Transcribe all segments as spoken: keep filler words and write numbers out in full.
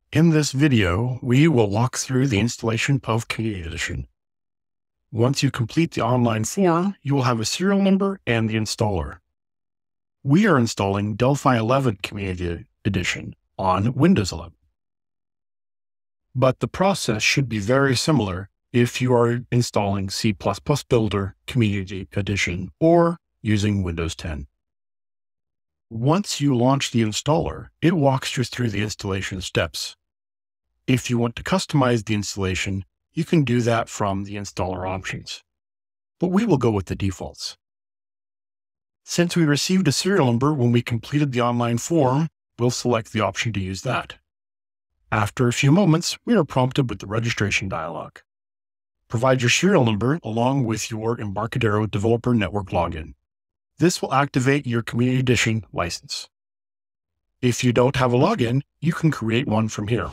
In this video, we will walk through the installation of Community Edition. Once you complete the online form, you will have a serial number and the installer. We are installing Delphi eleven Community Edition on Windows eleven. But the process should be very similar if you are installing C plus plus Builder Community Edition or using Windows ten. Once you launch the installer, it walks you through the installation steps. If you want to customize the installation, you can do that from the installer options, but we will go with the defaults. Since we received a serial number when we completed the online form, we'll select the option to use that. After a few moments, we are prompted with the registration dialog. Provide your serial number along with your Embarcadero Developer Network login. This will activate your Community Edition license. If you don't have a login, you can create one from here.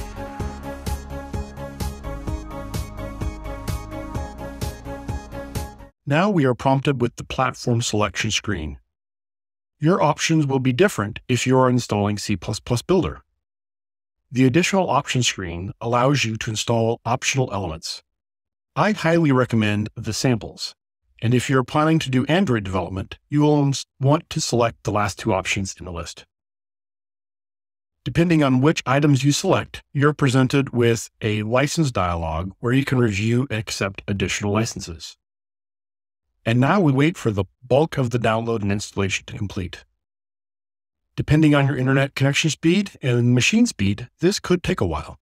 Now we are prompted with the platform selection screen. Your options will be different if you are installing C plus plus Builder. The additional options screen allows you to install optional elements. I highly recommend the samples, and if you're planning to do Android development, you will want to select the last two options in the list. Depending on which items you select, you're presented with a license dialog where you can review and accept additional licenses. And now we wait for the bulk of the download and installation to complete. Depending on your internet connection speed and machine speed, this could take a while.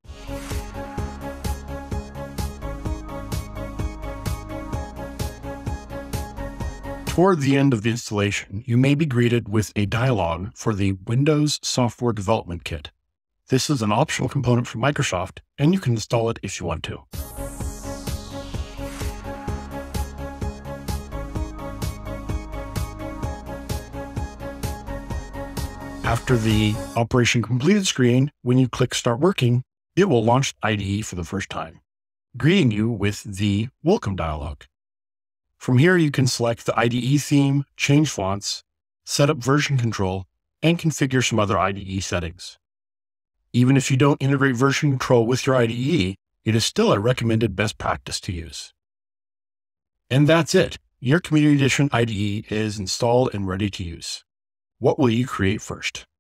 Toward the end of the installation, you may be greeted with a dialog for the Windows Software Development Kit. This is an optional component from Microsoft, and you can install it if you want to. After the Operation Completed screen, when you click Start Working, it will launch I D E for the first time, greeting you with the Welcome dialog. From here, you can select the I D E theme, change fonts, set up version control, and configure some other I D E settings. Even if you don't integrate version control with your I D E, it is still a recommended best practice to use. And that's it. Your Community Edition I D E is installed and ready to use. What will you create first?